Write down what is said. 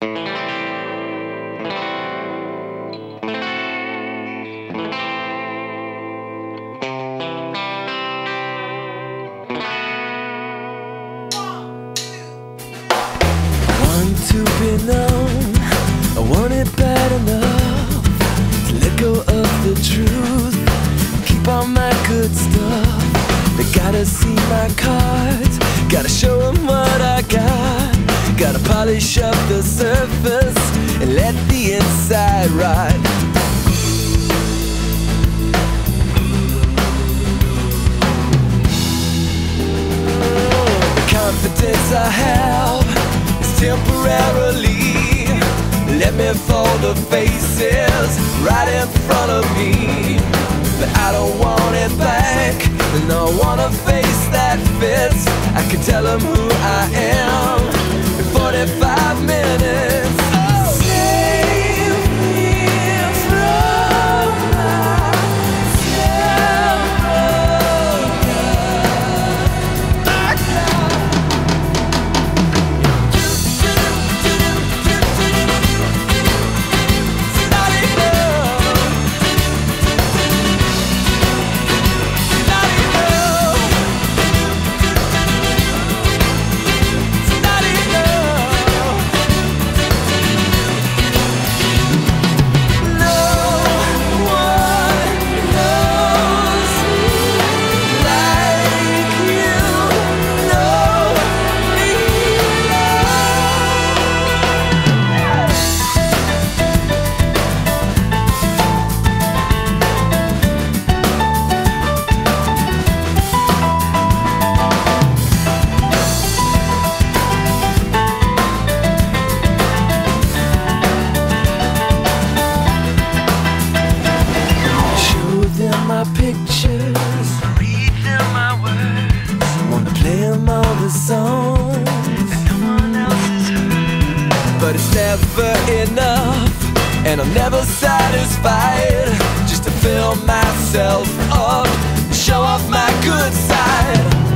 Want to be known, I want it bad enough to let go of the truth, keep all my good stuff. They gotta see my cards, gotta show them what I got, gotta polish up the surface and let the inside rot. The confidence I have is temporarily. Let me fold the faces right in front of me, but I don't want it back, and I want a face that fits. I can tell them who I am in 45 minutes. Save me from pictures, read them my words, wanna play them all the songs that no one else has heard. But it's never enough, and I'm never satisfied just to fill myself up, show off my good side.